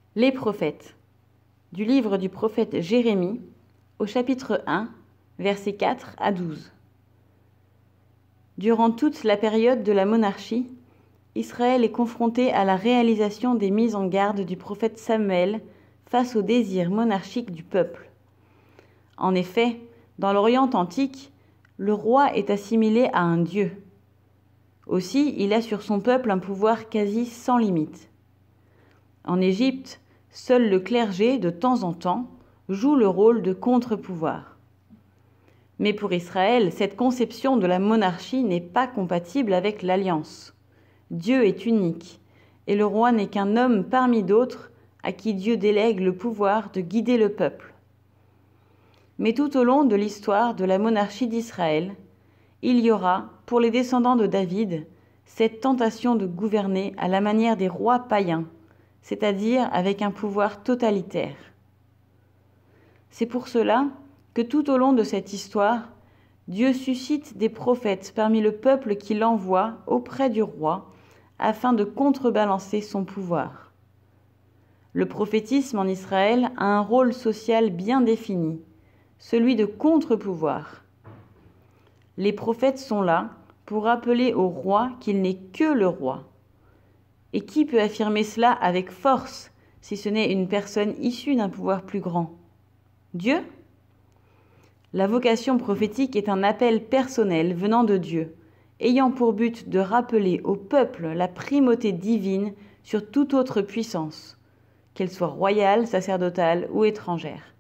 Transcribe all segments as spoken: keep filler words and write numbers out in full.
Les prophètes. Du livre du prophète Jérémie, au chapitre un, versets quatre à douze. Durant toute la période de la monarchie, Israël est confronté à la réalisation des mises en garde du prophète Samuel face aux désirs monarchiques du peuple. En effet, dans l'Orient antique, le roi est assimilé à un dieu. Aussi, il a sur son peuple un pouvoir quasi sans limite. En Égypte, seul le clergé, de temps en temps, joue le rôle de contre-pouvoir. Mais pour Israël, cette conception de la monarchie n'est pas compatible avec l'alliance. Dieu est unique, et le roi n'est qu'un homme parmi d'autres à qui Dieu délègue le pouvoir de guider le peuple. Mais tout au long de l'histoire de la monarchie d'Israël, il y aura, pour les descendants de David, cette tentation de gouverner à la manière des rois païens, c'est-à-dire avec un pouvoir totalitaire. C'est pour cela que tout au long de cette histoire, Dieu suscite des prophètes parmi le peuple qu'il envoie auprès du roi afin de contrebalancer son pouvoir. Le prophétisme en Israël a un rôle social bien défini, celui de contre-pouvoir. Les prophètes sont là pour rappeler au roi qu'il n'est que le roi. Et qui peut affirmer cela avec force, si ce n'est une personne issue d'un pouvoir plus grand? Dieu? La vocation prophétique est un appel personnel venant de Dieu, ayant pour but de rappeler au peuple la primauté divine sur toute autre puissance, qu'elle soit royale, sacerdotale ou étrangère.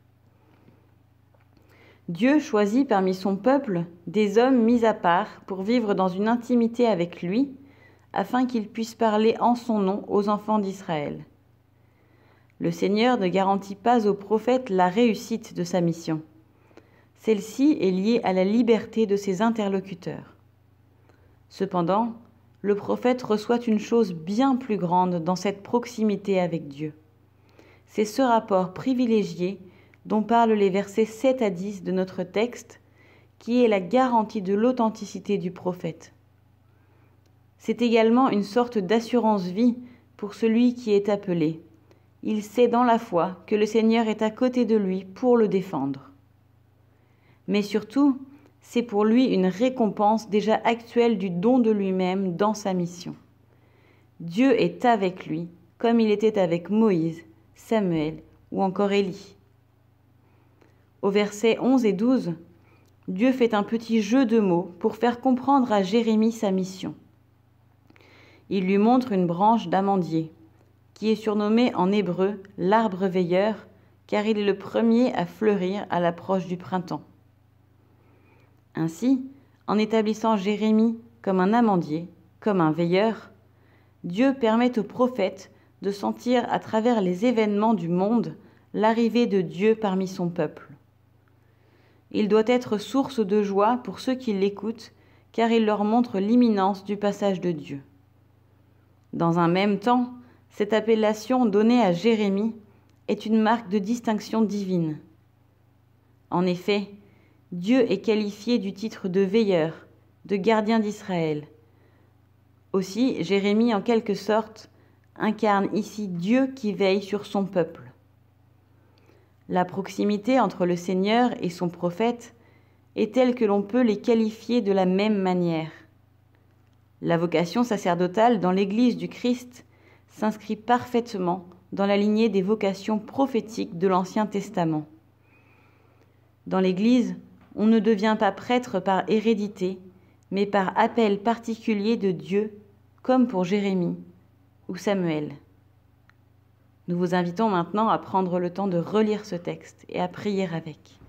Dieu choisit parmi son peuple des hommes mis à part pour vivre dans une intimité avec lui, afin qu'ils puissent parler en son nom aux enfants d'Israël. Le Seigneur ne garantit pas au prophète la réussite de sa mission. Celle-ci est liée à la liberté de ses interlocuteurs. Cependant, le prophète reçoit une chose bien plus grande dans cette proximité avec Dieu. C'est ce rapport privilégié dont parlent les versets sept à dix de notre texte, qui est la garantie de l'authenticité du prophète. C'est également une sorte d'assurance-vie pour celui qui est appelé. Il sait dans la foi que le Seigneur est à côté de lui pour le défendre. Mais surtout, c'est pour lui une récompense déjà actuelle du don de lui-même dans sa mission. Dieu est avec lui, comme il était avec Moïse, Samuel ou encore Élie. Au verset onze et douze, Dieu fait un petit jeu de mots pour faire comprendre à Jérémie sa mission. Il lui montre une branche d'amandier, qui est surnommée en hébreu l'arbre veilleur, car il est le premier à fleurir à l'approche du printemps. Ainsi, en établissant Jérémie comme un amandier, comme un veilleur, Dieu permet au prophète de sentir à travers les événements du monde l'arrivée de Dieu parmi son peuple. Il doit être source de joie pour ceux qui l'écoutent, car il leur montre l'imminence du passage de Dieu. Dans un même temps, cette appellation donnée à Jérémie est une marque de distinction divine. En effet, Dieu est qualifié du titre de veilleur, de gardien d'Israël. Aussi, Jérémie, en quelque sorte, incarne ici Dieu qui veille sur son peuple. La proximité entre le Seigneur et son prophète est telle que l'on peut les qualifier de la même manière. La vocation sacerdotale dans l'Église du Christ s'inscrit parfaitement dans la lignée des vocations prophétiques de l'Ancien Testament. Dans l'Église, on ne devient pas prêtre par hérédité, mais par appel particulier de Dieu, comme pour Jérémie ou Samuel. Nous vous invitons maintenant à prendre le temps de relire ce texte et à prier avec.